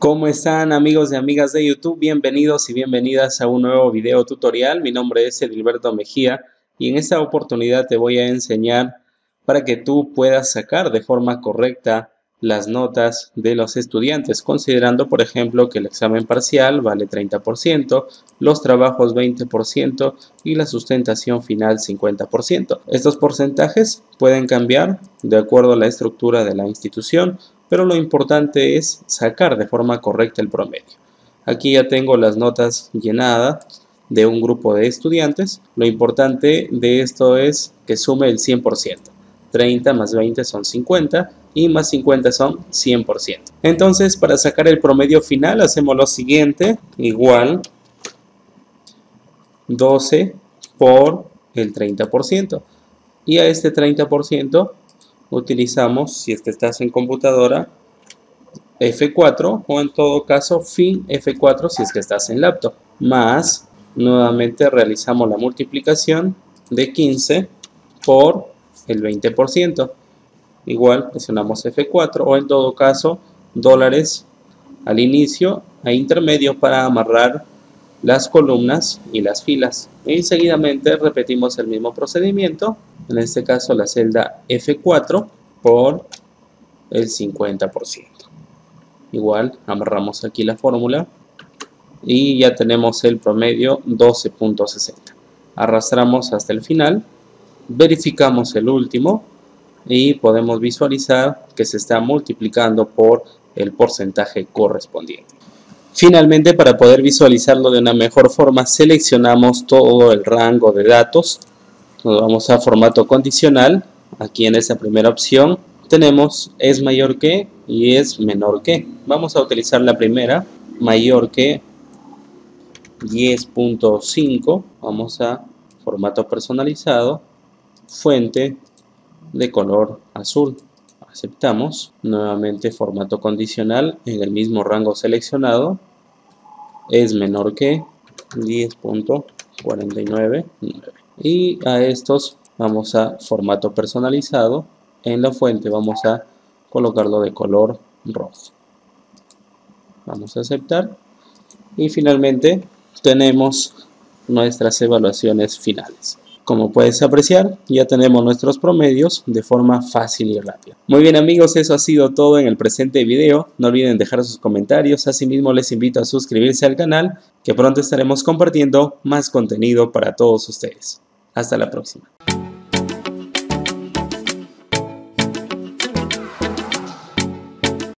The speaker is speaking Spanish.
¿Cómo están amigos y amigas de YouTube? Bienvenidos y bienvenidas a un nuevo video tutorial. Mi nombre es Edilberto Mejía y en esta oportunidad te voy a enseñar para que tú puedas sacar de forma correcta las notas de los estudiantes, considerando por ejemplo que el examen parcial vale 30%, los trabajos 20% y la sustentación final 50%. Estos porcentajes pueden cambiar de acuerdo a la estructura de la institución, pero lo importante es sacar de forma correcta el promedio. Aquí ya tengo las notas llenadas de un grupo de estudiantes. Lo importante de esto es que sume el 100%. 30 más 20 son 50 y más 50 son 100%. Entonces, para sacar el promedio final hacemos lo siguiente. Igual 12 por el 30%. Y a este 30% utilizamos, si es que estás en computadora, F4 o en todo caso fin F4 si es que estás en laptop, más nuevamente realizamos la multiplicación de 15 por el 20%. Igual presionamos F4 o en todo caso dólares al inicio e intermedio para amarrar las columnas y las filas. Y seguidamente repetimos el mismo procedimiento, en este caso la celda F4 por el 50%. Igual amarramos aquí la fórmula y ya tenemos el promedio 12.60. Arrastramos hasta el final, verificamos el último y podemos visualizar que se está multiplicando por el porcentaje correspondiente. Finalmente, para poder visualizarlo de una mejor forma, seleccionamos todo el rango de datos. Nos vamos a formato condicional. Aquí en esa primera opción tenemos es mayor que y es menor que. Vamos a utilizar la primera, mayor que 10.5. Vamos a formato personalizado, fuente de color azul. Aceptamos. Nuevamente formato condicional en el mismo rango seleccionado. Es menor que 10.499. Y a estos vamos a formato personalizado. En la fuente vamos a colocarlo de color rojo. Vamos a aceptar. Y finalmente tenemos nuestras evaluaciones finales. Como puedes apreciar, ya tenemos nuestros promedios de forma fácil y rápida. Muy bien amigos, eso ha sido todo en el presente video. No olviden dejar sus comentarios. Asimismo les invito a suscribirse al canal, que pronto estaremos compartiendo más contenido para todos ustedes. Hasta la próxima.